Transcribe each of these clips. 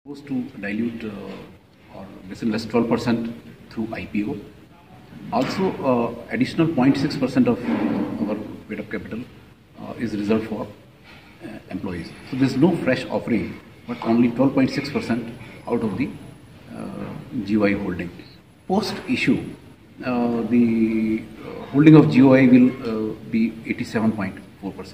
Supposed to dilute or disinvest 12% through IPO. Also, additional 0.6% of our paid-up capital is reserved for employees. So there is no fresh offering, but only 12.6% out of the GOI holding. Post-issue, the holding of GOI will be 87.4%.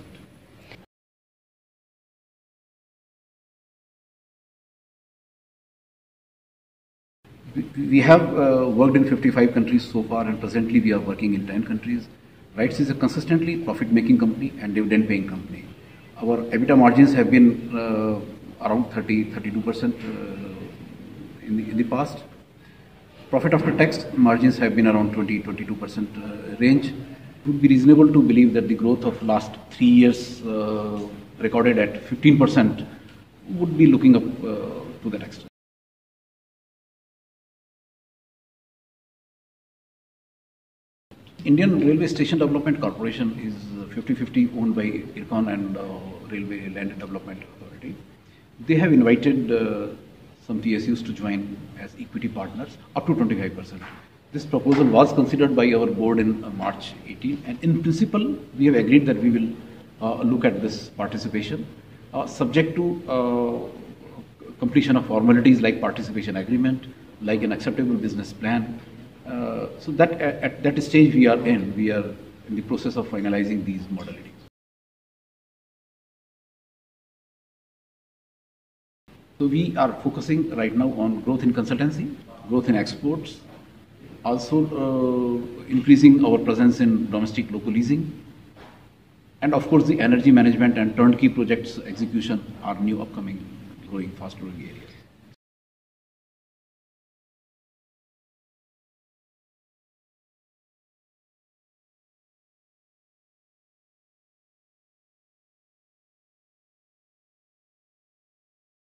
We have worked in 55 countries so far, and presently we are working in 10 countries. RITES is a consistently profit-making company and dividend-paying company. Our EBITDA margins have been around 32% in the past. Profit after tax margins have been around 22% range. It would be reasonable to believe that the growth of last 3 years recorded at 15% would be looking up to that extent. Indian Railway Station Development Corporation is 50-50 owned by IRCON and Railway Land Development Authority. They have invited some PSUs to join as equity partners up to 25%. This proposal was considered by our board in March 18, and in principle we have agreed that we will look at this participation subject to completion of formalities like participation agreement, like an acceptable business plan. So that at that stage we are in the process of finalizing these modalities. So we are focusing right now on growth in consultancy, growth in exports, also increasing our presence in domestic local leasing, and of course the energy management and turnkey projects execution are new upcoming growing fast growing areas.